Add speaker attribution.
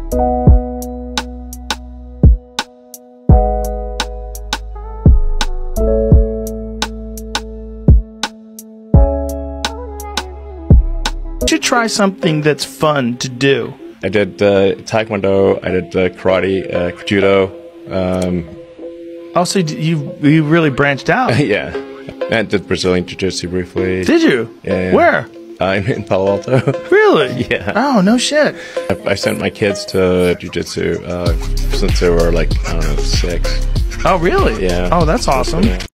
Speaker 1: You should try something that's fun to do.
Speaker 2: I did taekwondo, I did karate, judo.
Speaker 1: Also, you really branched out.
Speaker 2: Yeah. I did Brazilian jiu-jitsu briefly.
Speaker 1: Did you?
Speaker 2: Yeah.
Speaker 1: Where?
Speaker 2: In Palo Alto.
Speaker 1: Really?
Speaker 2: Yeah.
Speaker 1: Oh, no shit.
Speaker 2: I sent my kids to jiu-jitsu since they were like, I don't know, 6.
Speaker 1: Oh, really?
Speaker 2: Yeah.
Speaker 1: Oh, that's awesome. Yeah.